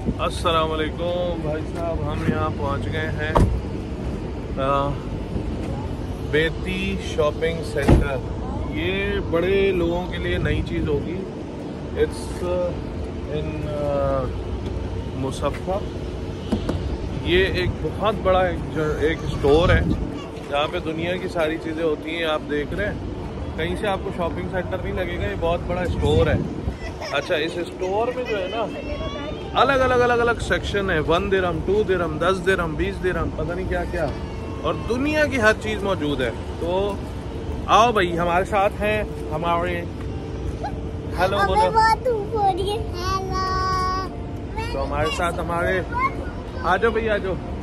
अस्सलाम वालेकुम भाई साहब, हम यहाँ पहुँच गए हैं बेती शॉपिंग सेंटर। ये बड़े लोगों के लिए नई चीज़ होगी। It's in Musaffah. ये एक बहुत बड़ा एक स्टोर है जहाँ पे दुनिया की सारी चीज़ें होती हैं। आप देख रहे हैं, कहीं से आपको शॉपिंग सेंटर नहीं लगेगा, ये बहुत बड़ा स्टोर है। अच्छा, इस स्टोर में जो है ना अलग अलग सेक्शन है। 1 दिरहम, 2 दिरहम, 10 दिरहम, 20 दिरहम, पता नहीं क्या क्या, और दुनिया की हर चीज़ मौजूद है। तो आओ भाई, हमारे साथ हैं हमारे हेलो बोलो। तो हमारे साथ हमारे आ जाओ भाई, आ जाओ।